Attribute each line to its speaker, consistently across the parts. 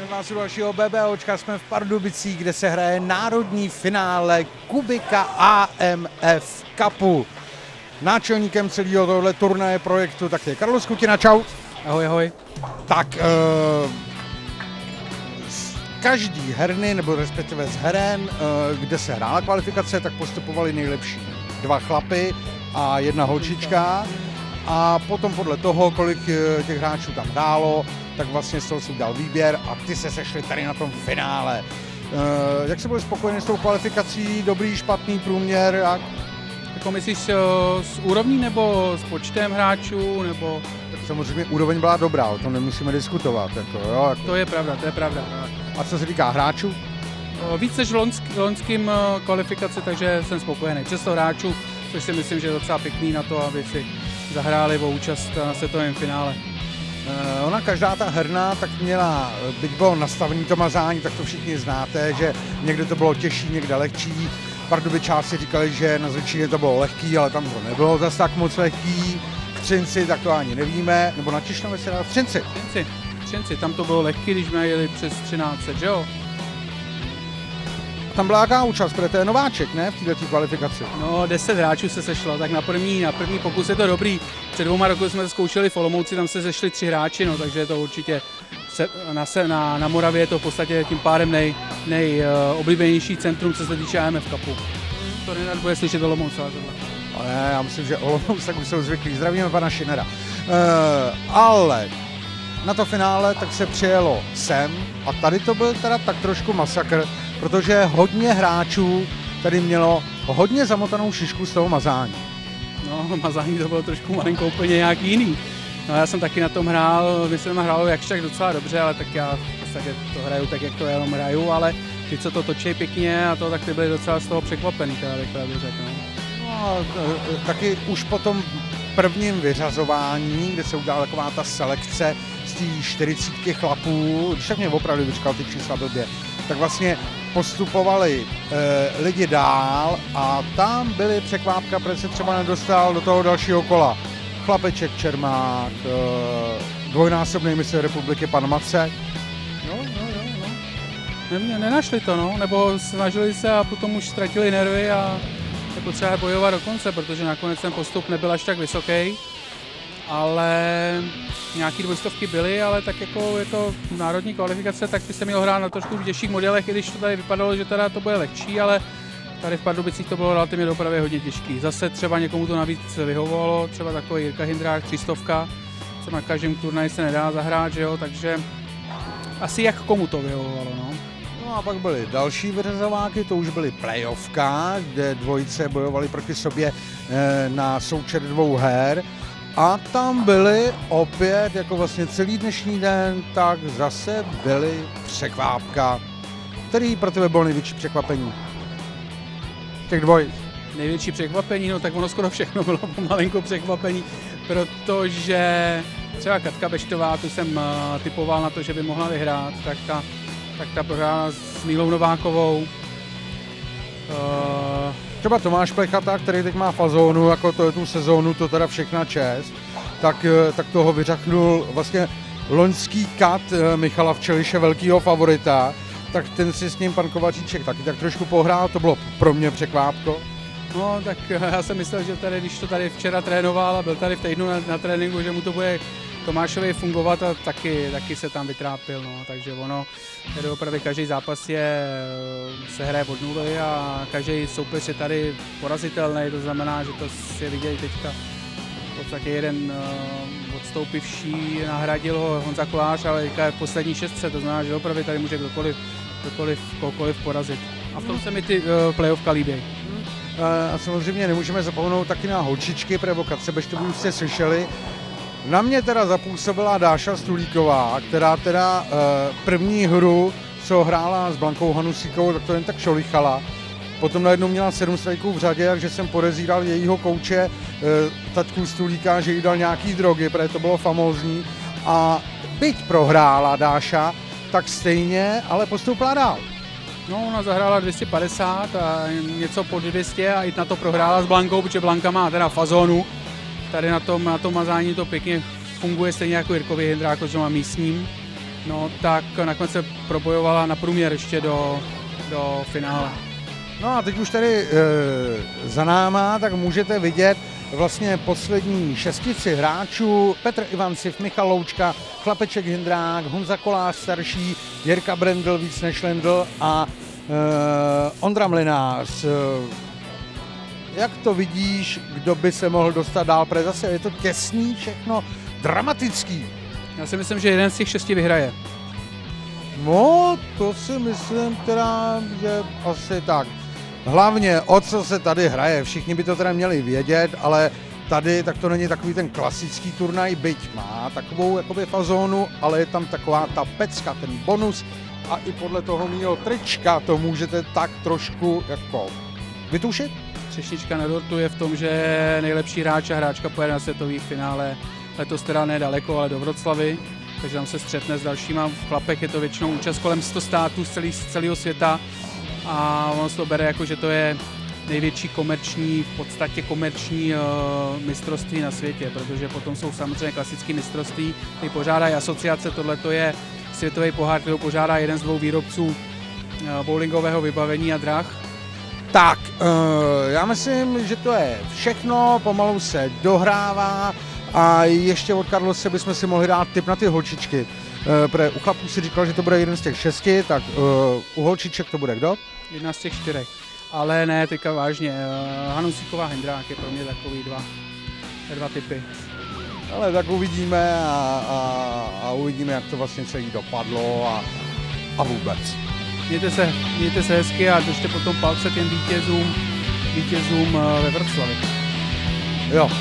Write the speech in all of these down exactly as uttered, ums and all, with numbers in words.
Speaker 1: vás u dalšího BBOčka, jsme v Pardubicích, kde se hraje národní finále Kubika A M F Cupu. Náčelníkem celého tohle turnaje projektu tak je Karlo Skutina, čau.
Speaker 2: Ahoj, ahoj.
Speaker 1: Tak uh, každý herny, nebo respektive z heren, uh, kde se hrála kvalifikace, tak postupovali nejlepší dva chlapy a jedna holčička. A potom podle toho, kolik těch hráčů tam hrálo, tak vlastně z toho si udělal výběr a ty se sešli tady na tom finále. Uh, jak se byl spokojený s tou kvalifikací? Dobrý, špatný průměr? Jak?
Speaker 2: Jako myslíš s úrovní nebo s počtem hráčů? Nebo...
Speaker 1: Tak samozřejmě úroveň byla dobrá, o tom nemusíme diskutovat. Jako, jo, jako...
Speaker 2: To je pravda, to je pravda.
Speaker 1: A co se týká hráčů?
Speaker 2: Víc než v loňským kvalifikaci, takže jsem spokojený. Přesto hráčů, což si myslím, že je docela pěkný na to, aby si zahráli o účast na světovém finále.
Speaker 1: Uh, ona každá ta herna tak měla, byť bylo nastavený to mazání, tak to všichni znáte, že někde to bylo těžší, někde lehčí. Pardubičáci říkali, že na Zličině to bylo lehký, ale tam to nebylo zase tak moc lehký. V Třinci tak to ani nevíme, nebo na Tišnově se dá v Třinci.
Speaker 2: Třinci, Třinci, tam to bylo lehký, když jsme jeli přes třináct set, že jo?
Speaker 1: Tam byla jaká účast, protože to je nováček, ne, v této kvalifikaci?
Speaker 2: No, deset hráčů se sešlo, tak na první, na první pokus je to dobrý. Před dvouma roky jsme to zkoušeli v Olomouci, tam se sešli tři hráči, no, takže je to určitě se, na, na, na Moravě je to v podstatě tím pádem nej, nejoblíbenější uh, centrum, co se týče A M F Cupu. To nenad bude slyšet Olomouc, ale tohle.
Speaker 1: Ale já myslím, že Olomouc tak už jsou zvyklí. Zdravíme pana Šinera. Uh, ale na to finále tak se přijelo sem a tady to byl teda tak trošku masakr, protože hodně hráčů tady mělo hodně zamotanou šišku z toho mazání.
Speaker 2: No, mazání to bylo trošku malinko úplně nějak jiný. No, já jsem taky na tom hrál, myslím, že hrálo jakž tak docela dobře, ale tak já v podstatě to hraju tak, jak to jenom hraju, ale ty, co to točí pěkně a to, tak ty byli docela z toho překvapený, teda takhle bych řekl. No.
Speaker 1: No, taky už po tom prvním vyřazování, kde se udělala taková ta selekce z té čtyřicítky chlapů, když tak mě opravdu vyčkal ty čísla blbě, tak vlastně postupovali e, lidi dál a tam byly překvápka, protože se třeba nedostal do toho dalšího kola. Chlapeček Čermák, e, dvojnásobný mistr republiky pan Macek.
Speaker 2: No, no, no, no. Ne, nenašli to, no, nebo snažili se a potom už ztratili nervy a je potřeba bojovat do konce, protože nakonec ten postup nebyl až tak vysoký, ale nějaký dvojstovky byly, ale tak jako je to národní kvalifikace, tak by se mělo hrát na trošku těžších modelech, i když to tady vypadalo, že teda to bude lehčí, ale tady v Pardubicích to bylo relativně dopravě hodně těžký. Zase třeba někomu to navíc vyhovovalo, třeba takový Jirka Hindrák, třistovka, co na každém turnaji se nedá zahrát, že jo, takže asi jak komu to vyhovovalo, no.
Speaker 1: No a pak byly další vyřazováky, to už byly playoffka, kde dvojice bojovali proti sobě na součet dvou her. A tam byly opět, jako vlastně celý dnešní den, tak zase byly překvápka. Který pro tebe bylo největší překvapení? Těch dvojic.
Speaker 2: Největší překvapení, no tak ono skoro všechno bylo pomalinko překvapení, protože třeba Katka Beštová, tu jsem typoval na to, že by mohla vyhrát, tak ta tak ta prohrála s Mílou Novákovou.
Speaker 1: Uh... Třeba Tomáš Plechata, který teď má fazónu, jako to je tu sezónu, to teda všechna čest, tak, tak toho vyřachnul vlastně loňský kat Michala Včeliše, velkýho favorita, tak ten si s ním pan Kovaříček taky tak trošku pohrál, to bylo pro mě překvápko.
Speaker 2: No, tak já jsem myslel, že tady, když to tady včera trénoval a byl tady v týdnu na, na tréninku, že mu to bude Tomášovi fungovat a taky, taky se tam vytrápil, no, takže ono, tady opravdu každý zápas je, se hraje od nuly a každý soupeř je tady porazitelný, to znamená, že to si viděli teďka v podstatě jeden uh, odstoupivší, nahradil ho Honza Kolář, ale teďka je v poslední šestce, to znamená, že opravdu tady může kdokoliv, kdokoliv, kohokoliv porazit. A v tom se mi ty uh, playoffka líbí.
Speaker 1: A samozřejmě nemůžeme zapomenout taky na holčičky, protože Katce Beštovou už jste slyšeli. Na mě teda zapůsobila Dáša Stulíková, která teda e, první hru, co hrála s Blankou Hanusíkovou, tak to jen tak šolichala. Potom najednou měla sedm strajků v řadě, takže jsem podezíral jejího kouče, e, taťku Stulíka, že jí dal nějaký drogy, protože to bylo famózní. A byť prohrála Dáša, tak stejně, ale postoupila dál.
Speaker 2: No, ona zahrála dvě stě padesát a něco pod dvě stě a i na to prohrála s Blankou, protože Blanka má teda fazónu. Tady na tom, na tom mazání to pěkně funguje stejně jako Jirkovi Hindráko, že má místním. no tak nakonec se probojovala na průměr ještě do, do finále.
Speaker 1: No a teď už tady e, za náma, tak můžete vidět vlastně poslední šestici hráčů. Petr Ivanciv, Michal Loučka, Chlapeček Hindrák, Honza Kolář starší, Jirka Brendl víc než Lendl a e, Ondra Mlynář. Jak to vidíš, kdo by se mohl dostat dál, protože zase je to těsný, všechno dramatický.
Speaker 2: Já si myslím, že jeden z těch šesti vyhraje.
Speaker 1: No, to si myslím teda, že asi tak. Hlavně, o co se tady hraje, všichni by to teda měli vědět, ale tady tak to není takový ten klasický turnaj, byť má takovou jakoby fazónu, ale je tam taková ta pecka, ten bonus a i podle toho mýho trička to můžete tak trošku jako vytušit.
Speaker 2: Třešnička na dortu je v tom, že nejlepší hráč a hráčka pojede na světový finále letos teda nedaleko, ale do Vroclavy, takže tam se střetne s dalšíma. V chlapech je to většinou účast kolem sto států z, celý, z celého světa a on se to bere jako, že to je největší komerční, v podstatě komerční uh, mistrovství na světě, protože potom jsou samozřejmě klasické mistrovství, který pořádají asociace, tohle to je světový pohár, který požádá jeden z dvou výrobců uh, bowlingového vybavení a drah.
Speaker 1: Tak, uh, já myslím, že to je všechno, pomalu se dohrává a ještě od Karlose bychom si mohli dát tip na ty holčičky. Uh, protože u chlapů si říkal, že to bude jeden z těch šesti, tak uh, u holčiček to bude kdo?
Speaker 2: Jedna z těch čtyřech. Ale ne, teďka vážně. Uh, Hanusíková Hindrák je pro mě takový dva, dva typy.
Speaker 1: Ale tak uvidíme a, a, a uvidíme, jak to vlastně celý dopadlo a, a vůbec.
Speaker 2: Mějte se, mějte se hezky a držte potom palce těm vítězům, vítězům ve Vroclavi.
Speaker 1: Jo.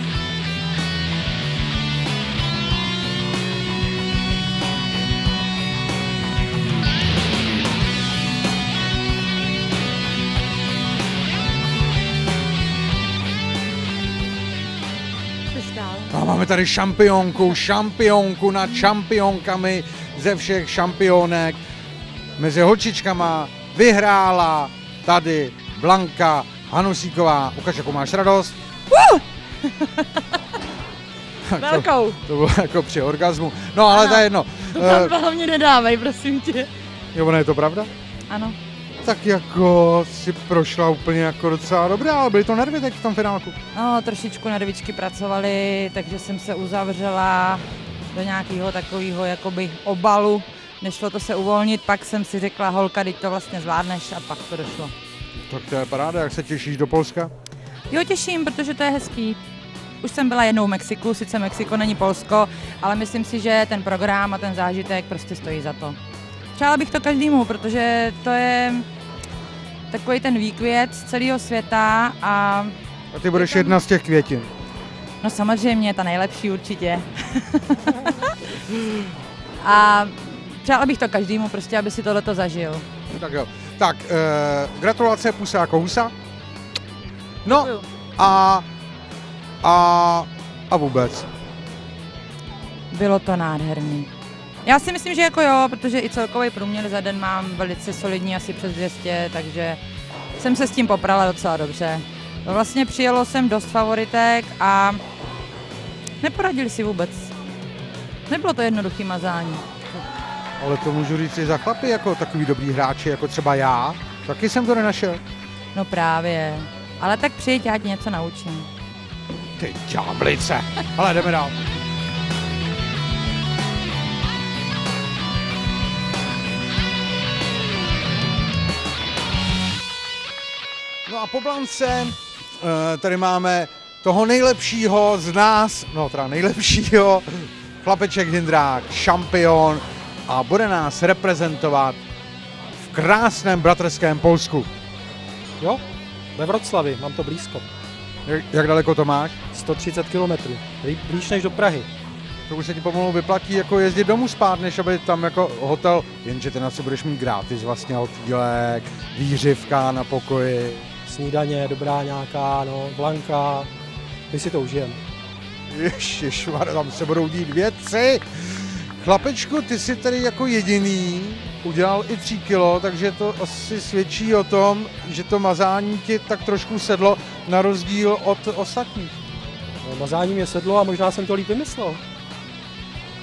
Speaker 1: A máme tady šampionku, šampionku nad šampionkami ze všech šampionek. Mezi holčičkama vyhrála tady Blanka Hanusíková. Ukaž, jakou máš radost.
Speaker 3: Uh! Velkou.
Speaker 1: To, to bylo jako při orgazmu. No, ale to je jedno.
Speaker 3: To tam hlavně nedávej, prosím tě.
Speaker 1: Jo, ono je to pravda?
Speaker 3: Ano.
Speaker 1: Tak jako si prošla úplně jako docela dobrá, ale byly to nervy teď v tom finálku.
Speaker 3: No, trošičku nervičky pracovaly, takže jsem se uzavřela do nějakého takového jakoby obalu. Nešlo to se uvolnit, pak jsem si řekla, holka, teď to vlastně zvládneš a pak to došlo.
Speaker 1: Tak to je paráda, jak se těšíš do Polska?
Speaker 3: Jo, těším, protože to je hezký. Už jsem byla jednou v Mexiku, sice Mexiko není Polsko, ale myslím si, že ten program a ten zážitek prostě stojí za to. Přála bych to každému, protože to je takový ten výkvět z celého světa a...
Speaker 1: A ty budeš jedna z těch květin.
Speaker 3: No samozřejmě, ta nejlepší určitě. A přála bych to každému, prostě, aby si tohleto zažil.
Speaker 1: Tak jo. Tak, eh, gratulace, pusa jako husa. No a, a, a vůbec.
Speaker 3: Bylo to nádherný. Já si myslím, že jako jo, protože i celkový průměr za den mám velice solidní, asi přes dvě stě, takže jsem se s tím poprala docela dobře. Vlastně přijelo jsem dost favoritek a neporadili si vůbec. Nebylo to jednoduchý mazání.
Speaker 1: Ale to můžu říct i za chlapy, jako takový dobrý hráči, jako třeba já. Taky jsem to nenašel.
Speaker 3: No právě. Ale tak přijď, já ti něco naučím.
Speaker 1: Ty ďáblice. Ale jdeme dál. No a po Blance tady máme toho nejlepšího z nás, no teda nejlepšího, Chlapeček Hindrák, šampion a bude nás reprezentovat v krásném bratrském Polsku.
Speaker 4: Jo, ve Vroclavi, mám to blízko.
Speaker 1: Jak, jak daleko to máš?
Speaker 4: sto třicet kilometrů, blíž než do Prahy.
Speaker 1: To už se ti pomalu vyplatí jako jezdit domů spát, než aby tam jako hotel, jenže ty na si budeš mít gratis vlastně hotelek, výřivka na pokoji.
Speaker 4: Snídaně, dobrá nějaká, no, Blanka, my si to užijeme.
Speaker 1: Ježišmarja, tam se budou dít věci. Chlapečku, ty jsi tady jako jediný udělal i tři kilo, takže to asi svědčí o tom, že to mazání ti tak trošku sedlo na rozdíl od ostatních.
Speaker 4: No, mazání mě sedlo a možná jsem to líp vymyslel.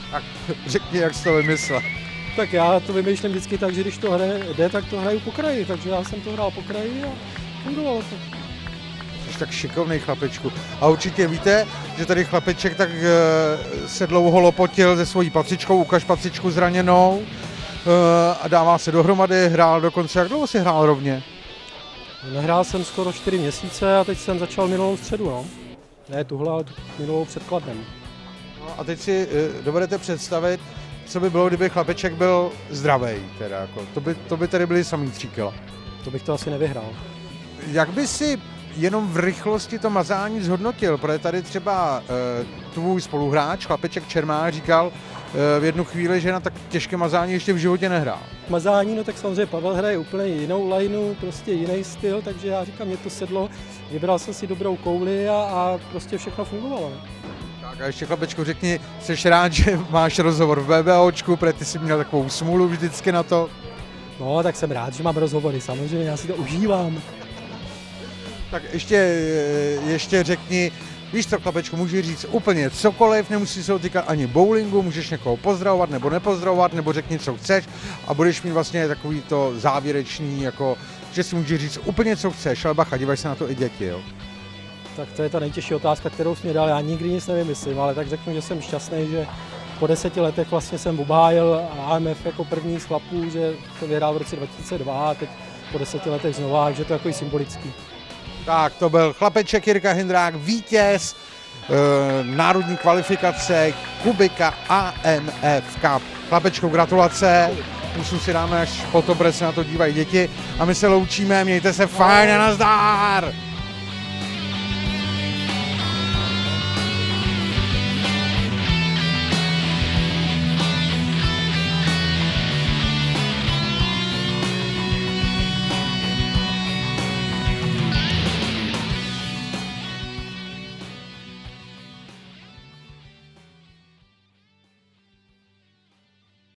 Speaker 1: Tak řekni, jak jsi to vymyslel.
Speaker 4: Tak já to vymýšlím vždycky tak, že když to hraje, jde, tak to hraju po kraji, takže já jsem to hrál po kraji a fungovalo to.
Speaker 1: Jsi tak šikovnej chlapečku. A určitě víte, že tady chlapeček tak e, se dlouho lopotil se svojí pacičkou, ukaž pacičku zraněnou e, a dává se dohromady, hrál dokonce. Jak dlouho si hrál rovně?
Speaker 4: Nehrál jsem skoro čtyři měsíce a teď jsem začal minulou středu, no. Ne tuhle, ale minulou před Kladnem.
Speaker 1: No a teď si e, dovedete představit, co by bylo, kdyby chlapeček byl zdravý, teda jako. To by, to by tady byly samý tři kila.
Speaker 4: To bych to asi nevyhrál.
Speaker 1: Jak by si jenom v rychlosti to mazání zhodnotil, protože tady třeba e, tvůj spoluhráč, chlapeček Čermák, říkal e, v jednu chvíli, že na tak těžké mazání ještě v životě nehrál.
Speaker 4: Mazání, no tak samozřejmě Pavel hraje úplně jinou lineu, prostě jiný styl, takže já říkám, mě to sedlo, vybral jsem si dobrou kouli a, a prostě všechno fungovalo.
Speaker 1: Tak a ještě chlapečku řekni, jsi rád, že máš rozhovor v BBOčku, protože ty jsi měl takovou smůlu vždycky na to.
Speaker 4: No, tak jsem rád, že mám rozhovory, samozřejmě, já si to užívám.
Speaker 1: Tak ještě, ještě řekni, víš co, chlapečku, můžeš říct úplně cokoliv, nemusíš se dotýkat ani bowlingu, můžeš někoho pozdravovat nebo nepozdravovat, nebo řekni, co chceš a budeš mít vlastně takový to závěrečný, jako, že si můžeš říct úplně, co chceš, ale bacha, dívaj se na to i děti, jo.
Speaker 4: Tak to je ta nejtěžší otázka, kterou jsi mě dal, já nikdy nic nevymyslím, ale tak řeknu, že jsem šťastný, že po deseti letech vlastně jsem obhájil A M F jako první z chlapů, že to vyhrál v roce dva tisíce dva a teď po deseti letech znova, takže to je takový symbolický.
Speaker 1: Tak to byl chlapeček Jirka Hindrák, vítěz e, národní kvalifikace Kubika A M F Cup. Chlapečku, gratulace, pusu si dáme až potom, protože se na to dívají děti a my se loučíme, mějte se fajn a nazdár!